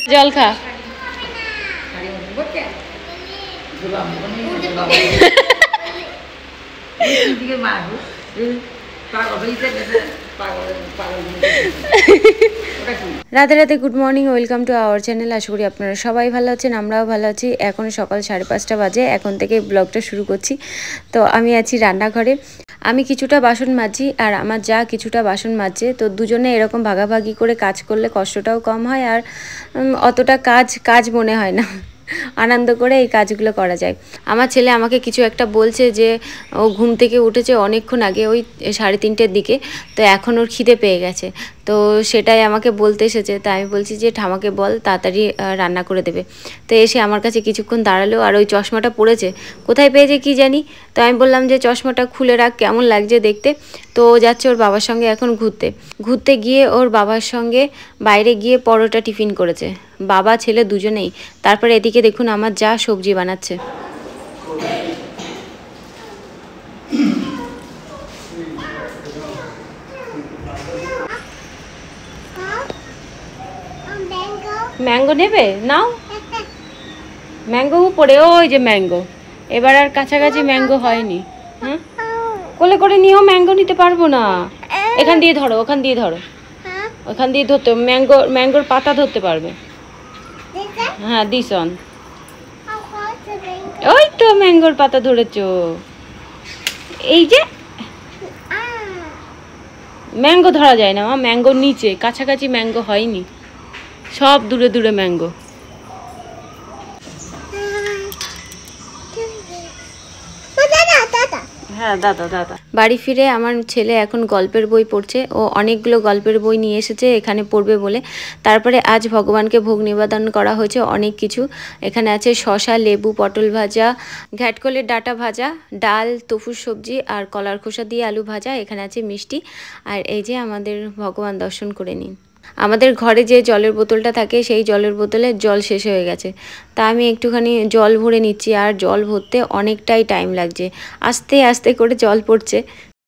জল খা। রাতে রাতে good morning, welcome to our channel. আশা করি আপনারা সবাই ভালো আছেন, আমরাও ভালো আছি। এখন সকাল 5:30 বাজে, এখন থেকে ব্লগটা শুরু করছি। তো আমি আছি রান্নাঘরে, আমি কিছুটা বাসন মাজছি আর আমার যা কিছুটা বাসন মাজছে। তো দুজনে এরকম ভাগাভাগি করে কাজ করলে কষ্টটাও কম হয় আর অতটা কাজ মনে হয় না, আনন্দ করে এই কাজগুলো করা যায়। আমার ছেলে আমাকে কিছু একটা বলছে যে ও ঘুম থেকে উঠেছে অনেকক্ষণ আগে, ওই 3:30টার দিকে, তো এখন ওর খিদে পেয়ে গেছে। তো সেটাই আমাকে বলতে এসেছে। তাই আমি বলছি যে ঠামাকে বল তাড়াতাড়ি রান্না করে দেবে। তো এসে আমার কাছে কিছুক্ষণ দাঁড়ালো আর ওই চশমাটা পরেছে, কোথায় পেয়েছে কি জানি। তো আমি বললাম যে চশমাটা খুলে রাখ, কেমন লাগছে দেখতে। তো ও যাচ্ছে ওর বাবার সঙ্গে এখন ঘুরতে গিয়ে ওর বাবার সঙ্গে বাইরে গিয়ে পরোটা টিফিন করেছে, বাবা ছেলে দুজনেই। তারপরে এদিকে দেখুন আমার যা সবজি বানাচ্ছে। ম্যাঙ্গো নেবে? নাও, ম্যাঙ্গো উপরে, ওই যে ম্যাঙ্গো। এবার আর কাছাকাছি ম্যাঙ্গো হয়নি। হ্যাঁ, কোলে করে নিয়েও ম্যাঙ্গো নিতে পারবো না। এখান দিয়ে ধরো, ওখান দিয়ে ধরো, ওখান দিয়ে ধরতে ম্যাঙ্গোর পাতা ধরতে পারবে। হ্যাঁ, দিস অন। ওই তো ম্যাঙ্গোর পাতা ধরেছো। এই যে ম্যাঙ্গো ধরা যায় না, ম্যাঙ্গোর নিচে, কাছাকাছি ম্যাঙ্গো হয়নি, সব দূরে দূরে ম্যাঙ্গো। হ্যাঁ, দাদা। বাড়ি ফিরে আমার ছেলে এখন গল্পের বই পড়ছে। ও অনেকগুলো গল্পের বই নিয়ে এসেছে এখানে পড়বে বলে। তারপরে আজ ভগবানকে ভোগ নিবেদন করা হয়েছে অনেক কিছু। এখানে আছে শসা, লেবু, পটল ভাজা, ঘ্যাটকলের ডাঁটা ভাজা, ডাল, টফুর সবজি আর কলার খোসা দিয়ে আলু ভাজা। এখানে আছে মিষ্টি। আর এই যে আমাদের ভগবান দর্শন করে নিন। আমাদের ঘরে যে জলের বোতলটা থাকে সেই জলের বোতলে জল শেষ হয়ে গেছে, তা আমি একটুখানি জল ভরে নিচ্ছি। আর জল ভরতে অনেকটাই টাইম লাগছে, আস্তে আস্তে করে জল পড়ছে।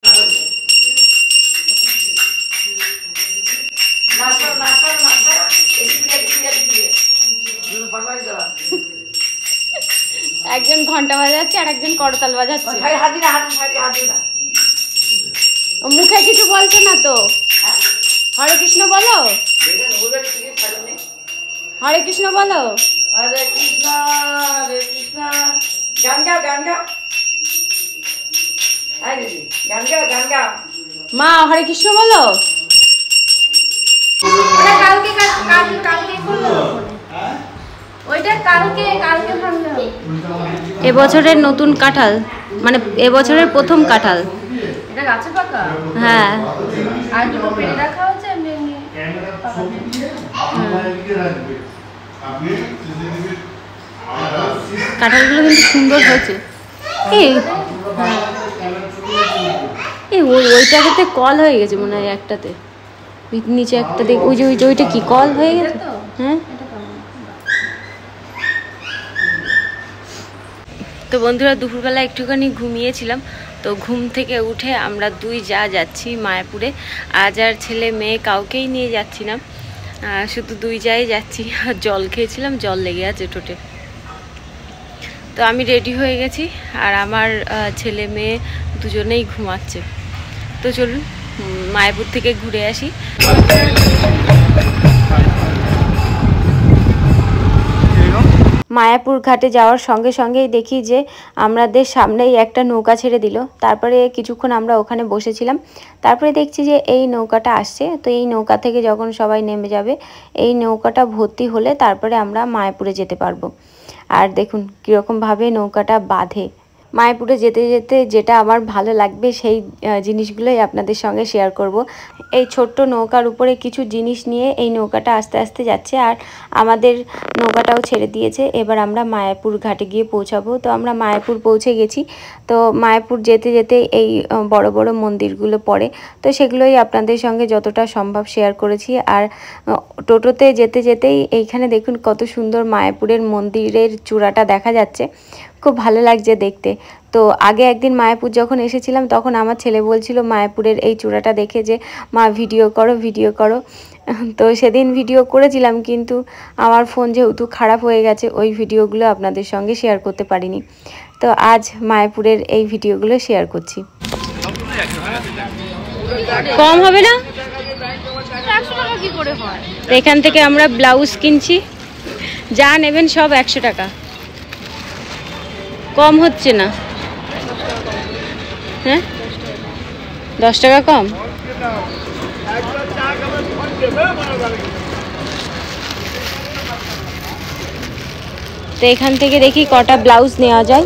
একজন ঘন্টা বাজাচ্ছে আর একজন করতাল বাজাচ্ছে। মুখে কিছু বলছে না তো। হরে কৃষ্ণ বলো, হরে কৃষ্ণ বলো। হরে কৃষ্ণ হরে কৃষ্ণ। গান গাও, গান গাও, গান গাও, গান গাও। মা হরে কৃষ্ণ বলো। এবছরের নতুন কাঁঠাল, মানে এবছরের প্রথম কাঁঠাল। এটা গাছে পাকা? হ্যাঁ। আর দুটো পেড়ে রাখা হচ্ছে এমনি এমনি। কাঁঠালগুলো কিন্তু সুন্দর হয়েছে। এই ওইটাতে কল হয়ে গেছে মনে হয়, একটাতে নিচে একটা দেখ, ওই যে ওইটা কি কল হয়ে গেছে? হ্যাঁ। তো বন্ধুরা, দুপুরবেলা একটুখানি ঘুমিয়েছিলাম। তো ঘুম থেকে উঠে আমরা দুই যাচ্ছি মায়াপুরে। আজ আর ছেলে মেয়ে কাউকেই নিয়ে যাচ্ছি না, শুধু দুই যাচ্ছি। আর জল খেয়েছিলাম, জল লেগে আছে ঠোঁটে। তো আমি রেডি হয়ে গেছি আর আমার ছেলে মেয়ে দুজনেই ঘুমাচ্ছে। তো চলুন মায়াপুর থেকে ঘুরে আসি। মায়াপুর ঘাটে যাওয়ার সঙ্গে সঙ্গেই দেখি যে আমাদের সামনেই একটা নৌকা ছেড়ে দিল। তারপরে কিছুক্ষণ আমরা ওখানে বসেছিলাম। তারপরে দেখছি যে এই নৌকাটা আসছে। তো এই নৌকা থেকে যখন সবাই নেমে যাবে, এই নৌকাটা ভর্তি হলে তারপরে আমরা মায়াপুরে যেতে পারবো। আর দেখুন কীরকমভাবে নৌকাটা বাঁধে। মায়াপুরে যেতে যেতে যেটা আমার ভালো লাগবে সেই জিনিসগুলোই আপনাদের সঙ্গে শেয়ার করব। এই ছোট্ট নৌকার উপরে কিছু জিনিস নিয়ে এই নৌকাটা আস্তে আস্তে যাচ্ছে আর আমাদের নৌকাটাও ছেড়ে দিয়েছে। এবার আমরা মায়াপুর ঘাটে গিয়ে পৌঁছাবো। তো আমরা মায়াপুর পৌঁছে গেছি। তো মায়াপুর যেতে যেতে এই বড় বড় মন্দিরগুলো পড়ে, তো সেগুলোই আপনাদের সঙ্গে যতটা সম্ভব শেয়ার করেছি। আর টোটোতে যেতে যেতেই এইখানে দেখুন কত সুন্দর মায়াপুরের মন্দিরের চূড়াটা দেখা যাচ্ছে। খুব ভালো লাগছে দেখতে। তো আগে একদিন মায়াপুর যখন এসেছিলাম তখন আমার ছেলে বলছিল মায়াপুরের এই চূড়াটা দেখে যে মা ভিডিও করো। তো সেদিন ভিডিও করেছিলাম, কিন্তু আমার ফোন যেহেতু খারাপ হয়ে গেছে ওই ভিডিওগুলো আপনাদের সঙ্গে শেয়ার করতে পারিনি। তো আজ মায়াপুরের এই ভিডিওগুলো শেয়ার করছি। কম হবে না? 100 টাকা কি করে হয়? এখান থেকে আমরা ব্লাউজ কিনছি, যা নেবেন সব 100 টাকা, কম হচ্ছে না। হ্যাঁ 10 টাকা কম। তো এখান থেকে দেখি কটা ব্লাউজ নেওয়া যায়।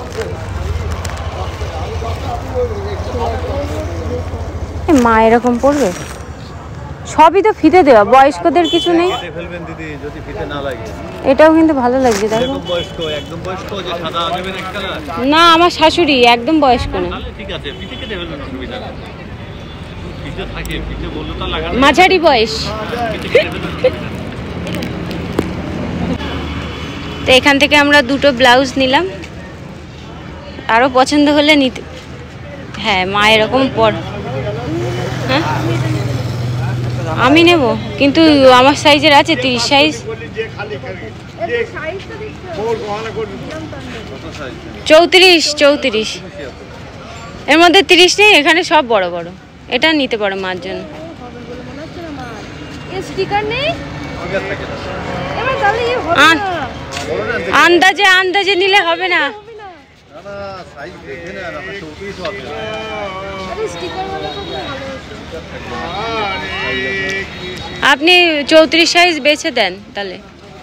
মা এরকম পড়বে? সবই তো ফিতে দেওয়া, বয়স্কদের কিছু নেই। এটাও কিন্তু ভালো লাগছে, দেখো। না আমার শাশুড়ি একদম বয়স্ক না, মাঝারি বয়স। তো এখান থেকে আমরা দুটো ব্লাউজ নিলাম, আরো পছন্দ হলে নিতে। হ্যাঁ মা এরকম পর। হ্যাঁ আমি নেব, কিন্তু আমার সাইজের আছে 30 সাইজ। 34 এর মধ্যে 30 নেই, এখানে সব বড় বড়। এটা নিতে পারো মার জন্য। আন্দাজে নিলে হবে না। আপনি 34 সাইজ বেছে দেন তাহলে।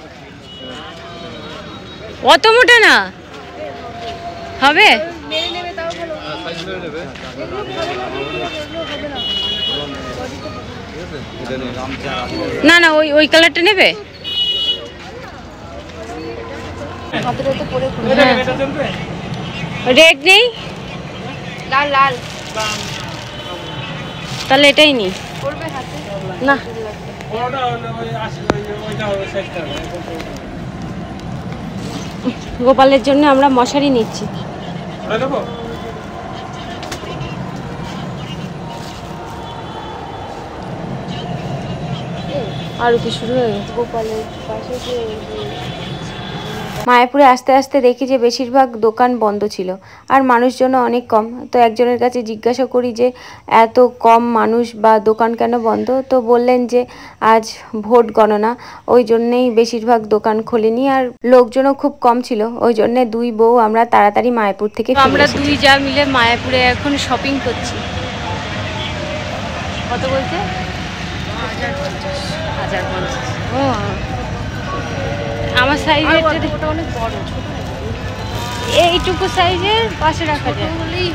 অত মোটা না হবে? না না ওই কালারটা নেবে। রেড নেই? লাল তাহলে এটাই নি না। গোপালের জন্য আমরা মশারি নিচ্ছি। আরতি শুরু হয়ে গেছে। গোপালের পাশে যে মায়াপুরে আস্তে আস্তে দেখি যে বেশিরভাগ দোকান বন্ধ ছিল আর মানুষজন অনেক কম। তো একজনের কাছে জিজ্ঞাসা করি যে এত কম মানুষ বা দোকান কেন বন্ধ? তো বললেন যে আজ ভোট গণনা, ওই জন্যেই বেশিরভাগ দোকান খোলেনি আর লোকজনও খুব কম ছিল। ওই জন্যে দুই বউ আমরা তাড়াতাড়ি মায়াপুর থেকে আমরা দুই যা মিলে মায়াপুরে এখন শপিং করছি। কত বলছে? 1050। ও আমার সাইজের অনেক বড়, এইটুকু সাইজের পাশে রাখা যায়।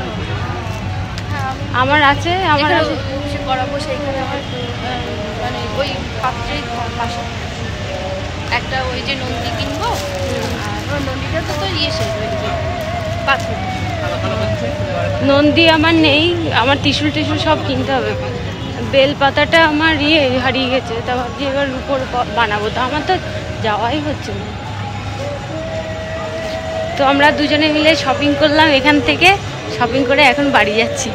আমার আছে, আমার করাবো সেইখানে আমার মানে ওই পাত্রের পাশে একটা ওই যে নন্দী কিনবো। আর নন্দীটা তো শেষ হয়ে গেছে, পাথর নন্দী আমার নেই, আমার ত্রিশূল সব কিনতে হবে। বেল পাতাটা আমার হারিয়ে গেছে, তা ভাবছি এবার রূপোর বানাবো, তো আমার তো যাওয়াই হচ্ছে না। তো আমরা দুজনে মিলে শপিং করলাম, এখান থেকে শপিং করে এখন বাড়ি যাচ্ছি।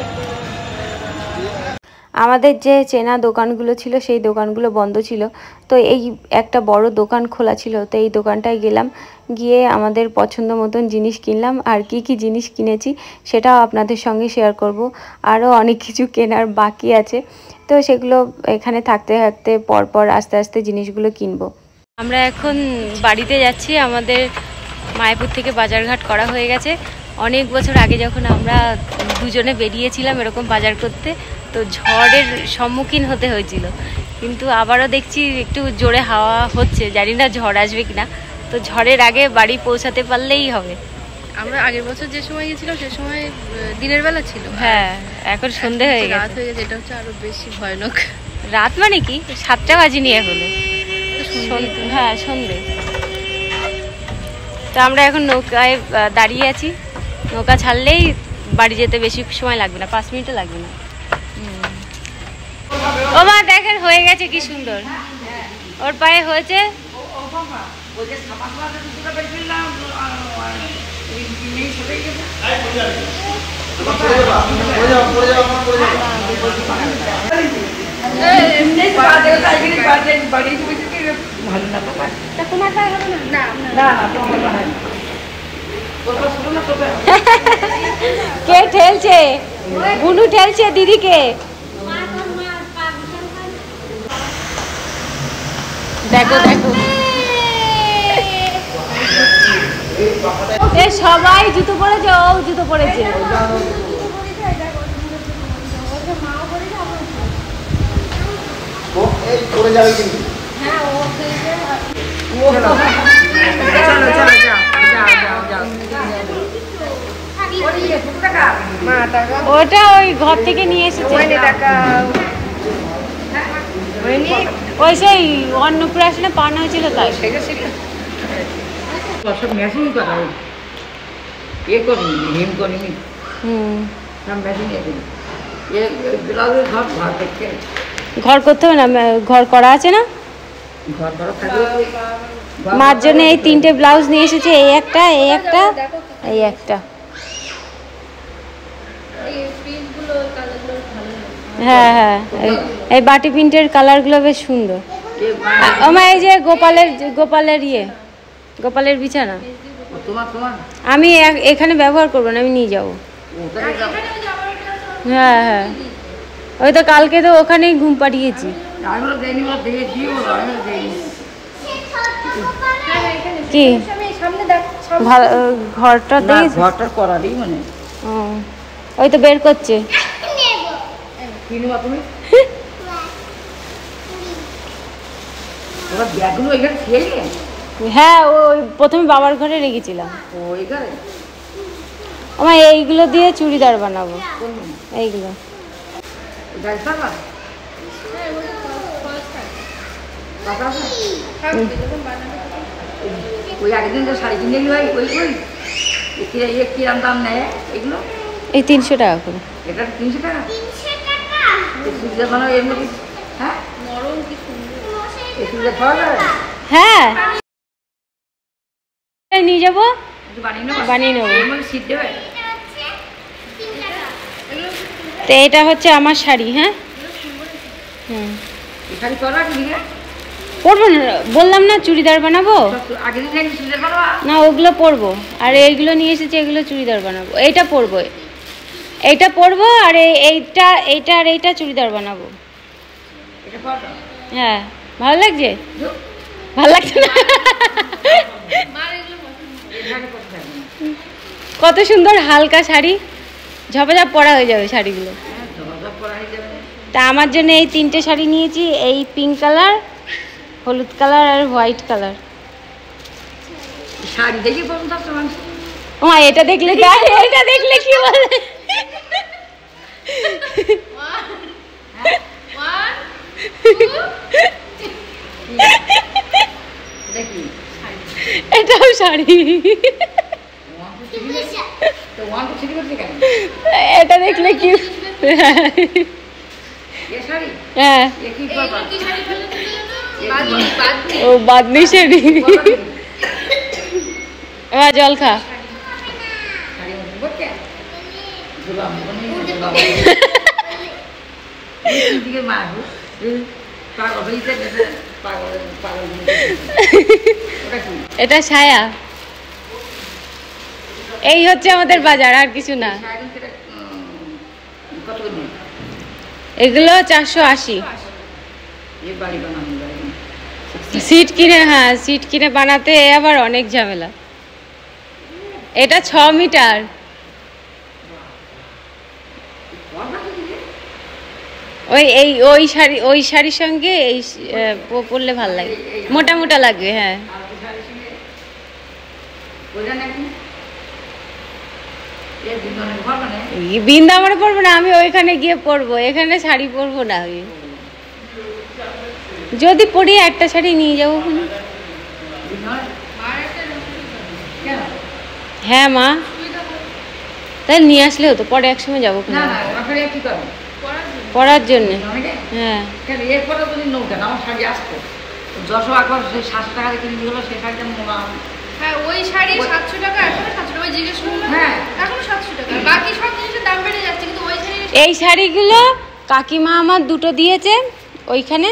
আমাদের যে চেনা দোকানগুলো ছিল সেই দোকানগুলো বন্ধ ছিল, তো এই একটা বড় দোকান খোলা ছিল। তো এই দোকানটায় গেলাম, গিয়ে আমাদের পছন্দ মতন জিনিস কিনলাম। আর কি কি জিনিস কিনেছি সেটাও আপনাদের সঙ্গে শেয়ার করব। আরও অনেক কিছু কেনার বাকি আছে, তো সেগুলো এখানে থাকতে থাকতে পরপর আস্তে আস্তে জিনিসগুলো কিনবো। আমরা এখন বাড়িতে যাচ্ছি। আমাদের মায়াপুর থেকে বাজারঘাট করা হয়ে গেছে। অনেক বছর আগে যখন আমরা দুজনে বেরিয়েছিলাম এরকম বাজার করতে, তো ঝড়ের সম্মুখীন হতে হয়েছিল, কিন্তু আবারও দেখছি একটু জোরে হাওয়া হচ্ছে, জানি না ঝড় আসবে কিনা। তো ঝড়ের আগে বাড়ি পৌঁছাতে পারলেই হবে। আমরা আগের বছর যে সময় গেছিলাম সে সময় দিনের বেলা ছিল। হ্যাঁ এখন সন্ধে হয়ে গেছে, রাত হয়ে গেছে। এটা হচ্ছে আরো বেশি ভয়ানক। রাত মানে কি 7টা বাজিনি এখনো। হ্যাঁ সন্ধে। তো আমরা এখন নৌকায় দাঁড়িয়ে আছি, নৌকা ছাড়লেই বাড়ি যেতে বেশি সময় লাগবে না, 5 মিনিটও লাগবে না। ও মা দেখেন হয়ে গেছে কি সুন্দর, ওর পায়ে হয়েছে। ভালো না বাবা, তোমার পায়ে হবে না? না না তোমার হয় না। তোর শুরু না তোকে কে ঠেলছে? বুনু ঠেলছে দিদিকে। দেখো দেখো, এ সবাই জুতো পরেছে, ও জুতো পরেছে। এই পড়ে যাবে কিন্তু। চলো চলো যাও যাও যাও যাও। ওটা ওই ঘর থেকে নিয়ে এসেছে। ওই সেই অন্নপ্রাশনে পান হয়েছিল তাই। সব মেশিন করা এ করিনি, হিম করিনি, সব মেশিন এ করি। ব্লাউজের ঘর ঘর দেখতে ঘর করতে হবে না, ঘর করা আছে না। ঘর করা থাকলে মার জন্য এই 3টে ব্লাউজ নিয়ে এসেছে, এই একটা, এই একটা, এই একটা। হ্যাঁ হ্যাঁ, এই বাটি প্রিন্টের কালারগুলো বেশ সুন্দর। আমার এই যে গোপালের গোপালের বিছানা তোমার তোমার আমি এখানে ব্যবহার করবো না, আমি নিয়ে যাবো। হ্যাঁ হ্যাঁ, ওই তো কালকে তো ওখানেই ঘুম পাঠিয়েছি। আমি দেয়নি, বলো দিয়ে দিই, বলো আমি দেয়নি। কি ভালো ঘরটা না, দিয়েছি। ঘরটার করারই মানে ও, ওই তো বের করছে। কিনবা তুমি? ওরা ব্যাগগুলো এখানে খেয়ে হ্যাঁ, ওই প্রথমে বাবার ঘরে রেখেছিলাম। ও এখানে আমার এইগুলো দিয়ে চুড়িদার বানাবো, এইগুলো। ওই একদিন তো শাড়ি কিনে ভাই, ওই কিরাম দাম নেয় এগুলো? এই 300 টাকা করে। এটা 300 টাকা? চুড়িদার বানাবো এর মধ্যে? হ্যাঁ, এই চুড়িদার পাওয়া যাবে? হ্যাঁ, নিয়ে যাবো, একটু বানিয়ে নেবো, বানিয়ে নেবো। এর মধ্যে সিট দেবে? তো এটা হচ্ছে আমার শাড়ি। হ্যাঁ, এই শাড়ি পরা কি রে? পরবো না, বললাম না চুড়িদার বানাবো। আগের দিন চুড়িদার বানাবা? না, ওগুলো পরবো, আর এইগুলো নিয়ে এসেছি, এগুলো চুড়িদার বানাবো। এইটা পরবো, এইটা পরবো, আর এইটা এইটা আর এইটা চুড়িদার বানাবো। এটা পরা? হ্যাঁ, ভালো লাগছে? ভালো লাগছে না? কত সুন্দর হালকা শাড়ি, ঝপাঝপ পরা হয়ে যাবে শাড়িগুলো। তা আমার জন্য এই 3টে শাড়ি নিয়েছি, এই পিঙ্ক কালার, হলুদ কালার আর হোয়াইট কালার। শাড়ি দেখি বলুন তো মানুষ মা এটা দেখলে এটা দেখলে কি বলে? দেখি এটাও শাড়ি। তো ওয়ান টু থ্রি করছে কেন? এটা দেখলে কি? এ শাড়ি? হ্যাঁ, এ কি পাবা? ও বাদনি শাড়ি। এবার জল খা। শাড়ি মতো করছে? দুলাম দুলাম দিকে মারবো পাগল হইতে গেছে, পাগল পাগল। ওটা কি? এটা ছায়া। এই হচ্ছে আমাদের বাজার, আর কিছু না। শাড়ি কত করে নেই? এগুলো 480। এ বাড়ি বানানো যায় না। সিট কিনে, হ্যাঁ সিট কিনে বানাতে আবার অনেক ঝামেলা। এটা 6 মিটার। ওই শাড়ির সঙ্গে এই পরলে ভালো লাগে, মোটা মোটা লাগবে। হ্যাঁ, বৃন্দাবনে পরবো না, আমি ওইখানে গিয়ে পরবো, এখানে শাড়ি পরবো না। আমি যদি পরি একটা শাড়ি নিয়ে যাবো। হ্যাঁ মা, তাহলে নিয়ে আসলে হতো, পরে একসময় যাবো পরার জন্য। হ্যাঁ, এরপরে যদি নৌকা আমার শাড়ি আসতো, 10 টাকা সেই 700 টাকা কিনে দিল, সেই শাড়িটা হ্যাঁ ওই শাড়ি 700 টাকা, এখন 700 টাকা জিজ্ঞেস করলাম। হ্যাঁ এখন 700 টাকা, বাকি সব জিনিসের দাম বেড়ে যাচ্ছে, কিন্তু ওই শাড়ি এই শাড়িগুলো কাকিমা আমার দুটো দিয়েছে ওইখানে।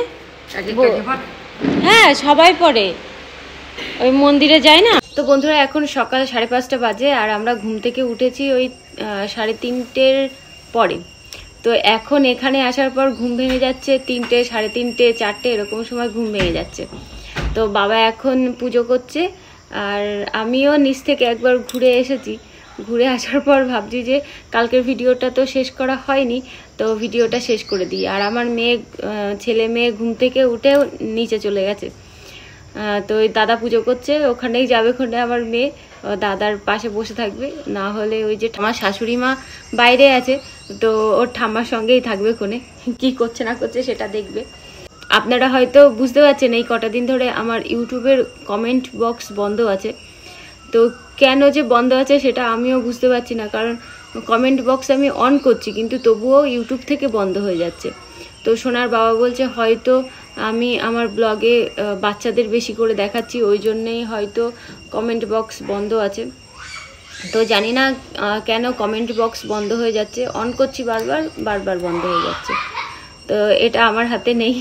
হ্যাঁ সবাই পরে, ওই মন্দিরে যায় না। তো বন্ধুরা এখন সকাল 5:30 বাজে, আর আমরা ঘুম থেকে উঠেছি ওই 3:30 পরে। তো এখন এখানে আসার পর ঘুম ভেঙে যাচ্ছে 3টে, 3:30, 4টে এরকম সময় ঘুম ভেঙে যাচ্ছে। তো বাবা এখন পুজো করছে, আর আমিও নিচ থেকে একবার ঘুরে এসেছি। ঘুরে আসার পর ভাবছি যে কালকের ভিডিওটা তো শেষ করা হয়নি, তো ভিডিওটা শেষ করে দিই। আর আমার ছেলে মেয়ে ঘুম থেকে উঠে নিচে চলে গেছে। তো ওই দাদা পুজো করছে, ওখানেই যাবে। ওখানে আমার মেয়ে দাদার পাশে বসে থাকবে, না হলে ওই যে আমার শাশুড়ি মা বাইরে আছে, তো ওর ঠাম্মার সঙ্গেই থাকবে। কোনে কি করছে না করছে সেটা দেখবে। আপনারা হয়তো বুঝতে পারছেন এই কটা দিন ধরে আমার ইউটিউবের কমেন্ট বক্স বন্ধ আছে। তো কেন যে বন্ধ আছে সেটা আমিও বুঝতে পারছি না, কারণ কমেন্ট বক্স আমি অন করছি কিন্তু তবুও ইউটিউব থেকে বন্ধ হয়ে যাচ্ছে। তো সোনার বাবা বলছে হয়তো আমি আমার ব্লগে বাচ্চাদের বেশি করে দেখাচ্ছি, ওই জন্যেই হয়তো কমেন্ট বক্স বন্ধ আছে। তো জানি না কেন কমেন্ট বক্স বন্ধ হয়ে যাচ্ছে, অন করছি বারবার বন্ধ হয়ে যাচ্ছে। তো এটা আমার হাতে নেই।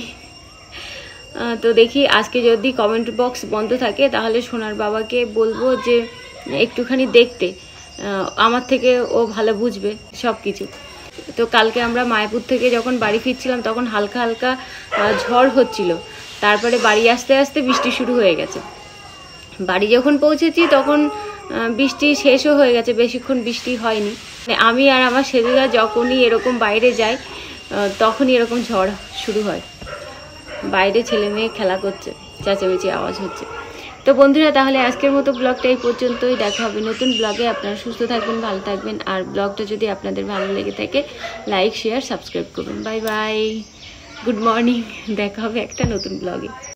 তো দেখি আজকে যদি কমেন্ট বক্স বন্ধ থাকে তাহলে সোনার বাবাকে বলবো যে একটুখানি দেখতে, আমার থেকে ও ভালো বুঝবে সব কিছু। তো কালকে আমরা মায়াপুর থেকে যখন বাড়ি ফিরছিলাম তখন হালকা হালকা ঝড় হচ্ছিল, তারপরে বাড়ি আসতে আসতে বৃষ্টি শুরু হয়ে গেছে। বাড়ি যখন পৌঁছেছি তখন বৃষ্টি শেষও হয়ে গেছে, বেশিক্ষণ বৃষ্টি হয়নি। আমি আর আমার সেদিকা যখনই এরকম বাইরে যাই তখনই এরকম ঝড় শুরু হয়। বাইরে ছেলে মেয়ে খেলা করছে, চেঁচামেচি আওয়াজ হচ্ছে। তো বন্ধুরা তাহলে আজকের মতো ব্লগটা এই পর্যন্তই। দেখা হবে নতুন ব্লগে। আপনারা সুস্থ থাকবেন, ভালো থাকবেন। আর ব্লগটা যদি আপনাদের ভালো লেগে থাকে লাইক, শেয়ার, সাবস্ক্রাইব করুন। Bye bye, good morning. দেখা হবে একটা নতুন ব্লগে।